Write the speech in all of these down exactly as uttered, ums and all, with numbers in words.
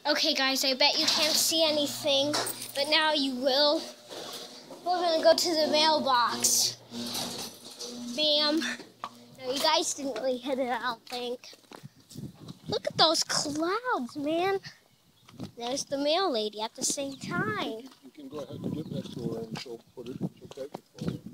Okay, guys, I bet you can't see anything, but now you will. We're gonna go to the mailbox. Bam. No, you guys didn't really hit it, I don't think. Look at those clouds, man. There's the mail lady at the same time. You can go ahead and give that to her and she'll put it, she'll take it for you.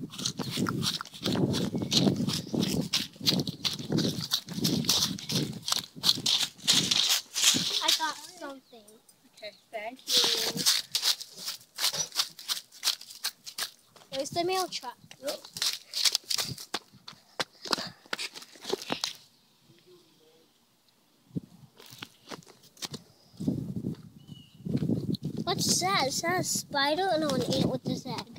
I got something. Okay, thank you. There's the mail truck. Yep. What's that? Is that a spider? Oh, no, an ant with this egg.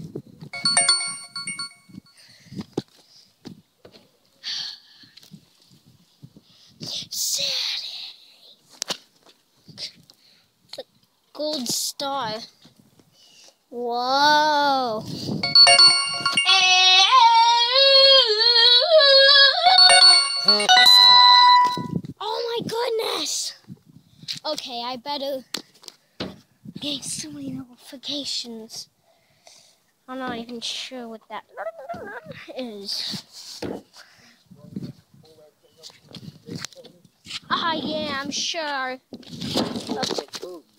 It's a gold star. Whoa. Oh my goodness. Okay, I better get so many notifications. I'm not even sure what that is. Ah, yeah, I'm sure. Okay.